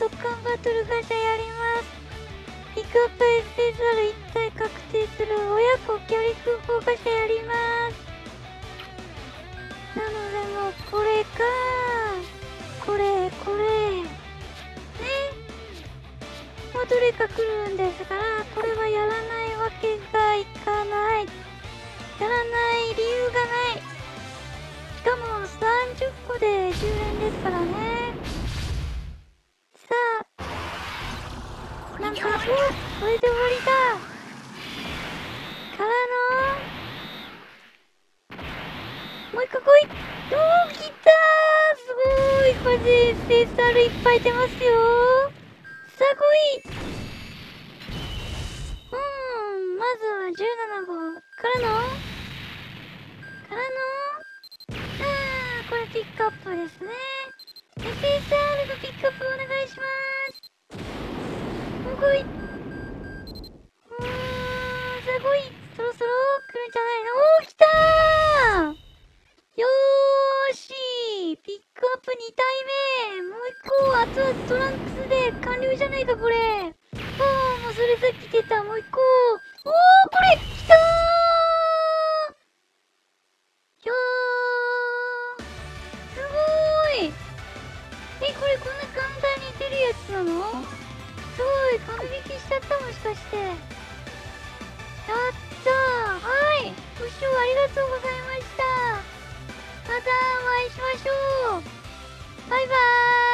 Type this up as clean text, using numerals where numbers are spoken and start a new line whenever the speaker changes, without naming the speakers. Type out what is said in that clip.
特艦バトルガチャやります。ピックアップ SSR1 体確定する親子キャリクーポガチャやります。なのでもうこれかこれね、もうどれか来るんですから、これはやらないわけがいかない。やらない理由がない。しかも30個で10円ですからね。さあ、なんか、これで終わりだからのもう一個来い。おー、来たー、すごい。マジ SSR いっぱい出ますよ。さあ来い。まずは17号これピックアップですね。 SSR のピックアップお願いします。もう来い。さあ来い。そろそろ来るんじゃないの。おー、来たー。よーし、ピックアップ2体目。もう1個熱々トランクスで完了じゃないかこれ。もうそれさっき出た。もう1個。おー、これ来たー。よー、すごーい。これこんな簡単に出るやつなの？すごい、完璧しちゃった。もしかしてやったー。はい、ご視聴ありがとうございました。またお会いしましょう。バイバーイ。